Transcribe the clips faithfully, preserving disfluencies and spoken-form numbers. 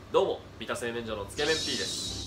どうも、三田製麺所のつけ麺 P です。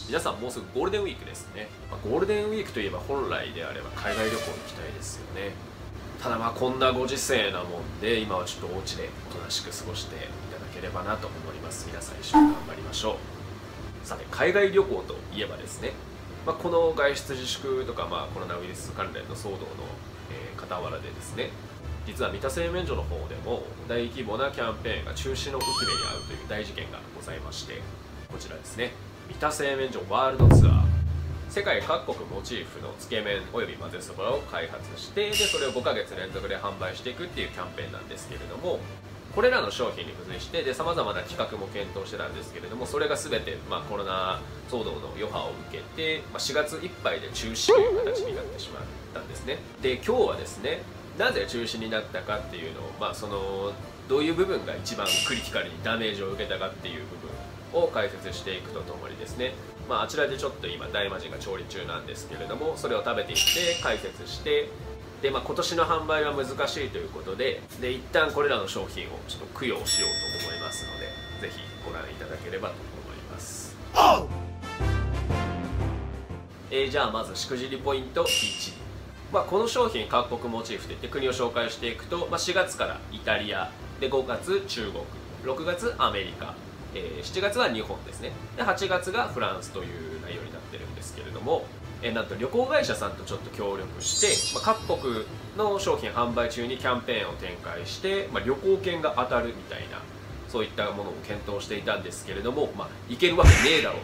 皆さんもうすぐゴールデンウィークですね。まあ、ゴールデンウィークといえば本来であれば海外旅行行きたいですよね。ただまあこんなご時世なもんで今はちょっとお家でおとなしく過ごしていただければなと思います。皆さん一緒に頑張りましょう。さて、海外旅行といえばですね、まあ、この外出自粛とか、まあ、コロナウイルス関連の騒動の、えー、傍らでですね、実は三田製麺所の方でも大規模なキャンペーンが中止の受け目に遭うという大事件がございまして、こちらですね、三田製麺所ワールドツアー、世界各国モチーフのつけ麺および混ぜそばを開発して、でそれをごかげつ連続で販売していくっていうキャンペーンなんですけれども、これらの商品に付随してさまざまな企画も検討してたんですけれども、それが全て、まあ、コロナ騒動の余波を受けて、まあ、しがついっぱいで中止という形になってしまったんですね。で今日はですね、なぜ中止になったかっていうのを、まあ、そのどういう部分が一番クリティカルにダメージを受けたかっていう部分を解説していくとともにですね、まあ、あちらでちょっと今大魔神が調理中なんですけれども、それを食べていって解説して、で、まあ、今年の販売は難しいということで、で一旦これらの商品をちょっと供養しようと思いますので、ぜひご覧いただければと思います。えー、じゃあまずしくじりポイントいち、まあ、この商品各国モチーフといって国を紹介していくと、まあ、しがつからイタリアで、ごがつ中国、ろくがつアメリカ、えー、しちがつは日本ですね。ではちがつがフランスという内容になってるんですけれども、えー、なんと旅行会社さんとちょっと協力して、まあ、各国の商品販売中にキャンペーンを展開して、まあ、旅行券が当たるみたいな、そういったものを検討していたんですけれども、まあ、いけるわけねえだろう、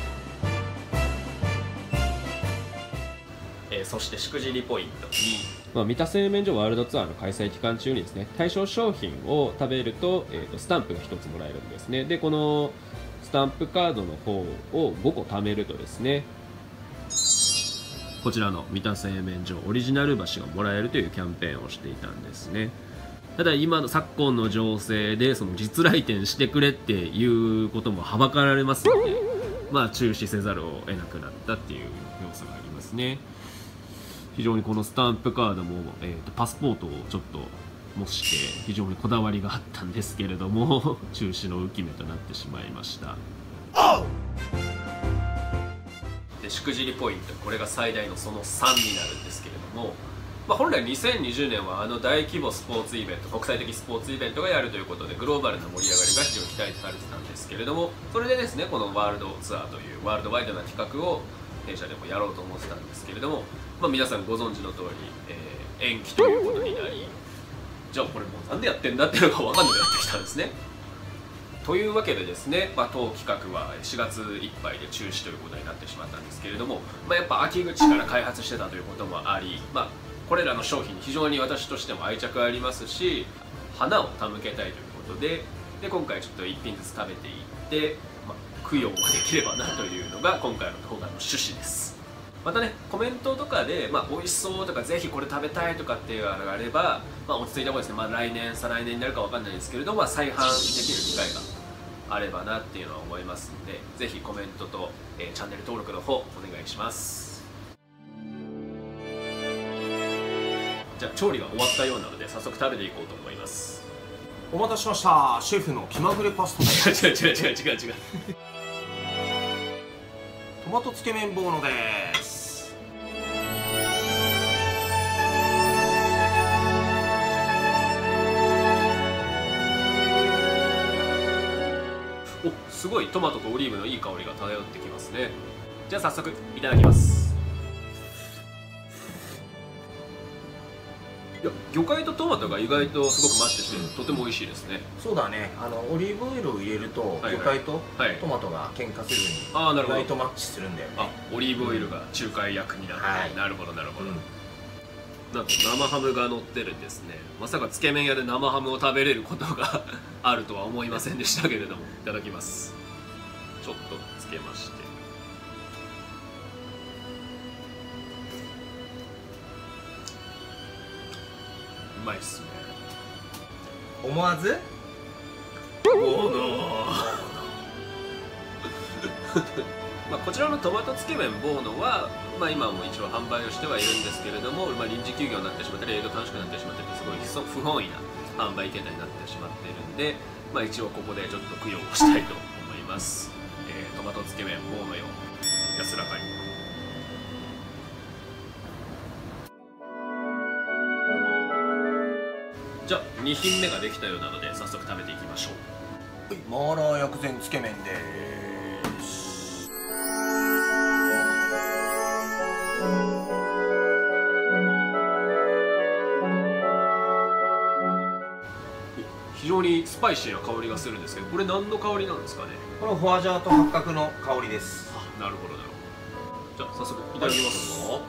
えー、そしてしくじりポイントに、まあ、三田製麺所ワールドツアーの開催期間中にですね、対象商品を食べると、えー、とスタンプがひとつもらえるんですね。でこのスタンプカードの方をごこ貯めるとですね、こちらの三田製麺所オリジナル箸がもらえるというキャンペーンをしていたんですね。ただ今の昨今の情勢でその実来店してくれっていうこともはばかられますので、まあ中止せざるを得なくなったっていう要素がありますね。非常にこのスタンプカードも、えー、とパスポートをちょっと模して非常にこだわりがあったんですけれども中止の受け目となってしまいました。でしくじりポイント、これが最大のそのさんになるんですけれども、まあ、本来にせんにじゅうねんはあの大規模スポーツイベント、国際的スポーツイベントがやるということでグローバルな盛り上がりが非常に期待されてたんですけれども、それでですね、このワールドツアーというワールドワイドな企画を弊社でもやろうと思ってたんですけれども、まあ、皆さんご存知の通り、えー、延期ということになり、じゃあこれもうなんでやってんだっていうのが分かんなくなってきたんですね。というわけでですね、まあ、当企画はしがついっぱいで中止ということになってしまったんですけれども、まあ、やっぱ秋口から開発してたということもあり、まあ、これらの商品に非常に私としても愛着ありますし、花を手向けたいということで、で今回ちょっといっぴんずつ食べていって、まあ、供養ができればなというのが今回の動画の趣旨です。またね、コメントとかで、まあ、美味しそうとかぜひこれ食べたいとかっていうのがあれば、まあ、落ち着いたことですね、まあ、来年再来年になるかわかんないですけれども、まあ、再販できる機会があればなっていうのは思いますので、ぜひコメントと、えー、チャンネル登録の方お願いします。じゃあ調理が終わったようなので早速食べていこうと思います。 お待たせしました。シェフの気まぐれパスタです。 違う違う違う違う違うトマトつけ麺ボーノです。 お、すごいトマトとオリーブのいい香りが漂ってきますね。じゃあ早速いただきます。いや、魚介とトマトが意外とすごくマッチして、うん、とても美味しいですね。 そうだね、あのオリーブオイルを入れると、はいはい、魚介とトマトが喧嘩するに、はい、意外とマッチするんだよね。 あ、オリーブオイルが仲介役になって、はい、なるほどなるほど、うん、なんと生ハムが乗ってるんですね。まさかつけ麺屋で生ハムを食べれることがあるとは思いませんでしたけれども、いただきます。ちょっとつけまして、うまいっすね。 思わずボーノまあこちらのトマトつけ麺ボーノは、まあ、今も一応販売をしてはいるんですけれども、まあ、臨時休業になってしまったり営業楽しくなってしまってすごい不本意な販売形態になってしまっているんで、まあ、一応ここでちょっと供養をしたいと思います。 に品目ができたようなので早速食べていきましょう。 はい、マーラー薬膳つけ麺です。 非常にスパイシーな香りがするんですけど、これ何の香りなんですかね。 これフォアジャーと八角の香りです。 あ、なるほどなるほど。じゃあ早速いただきますぞ。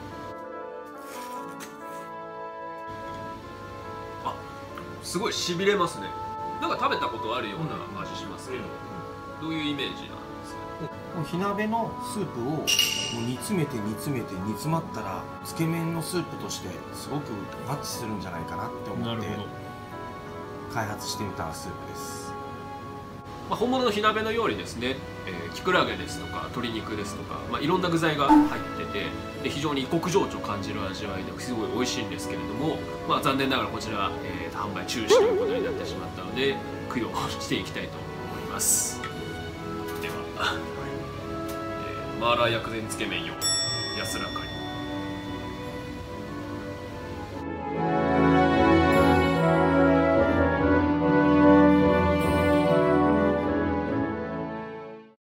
あ、すごいしびれますね。なんか食べたことあるような味しますけど、うんうん、どういうイメージなんですかね。 火鍋のスープをもう煮詰めて煮詰めて煮詰まったらつけ麺のスープとしてすごくマッチするんじゃないかなって思って開発してみたスープです。 まあ、本物の火鍋のようにですね、えー、キクラゲですとか鶏肉ですとか、まあ、いろんな具材が入ってて、で非常に異国情緒を感じる味わいですごい美味しいんですけれども、まあ、残念ながらこちら、えー、販売中止ということになってしまったので供養していきたいと思います。では、えー、マーラー薬膳つけ麺用安らかに。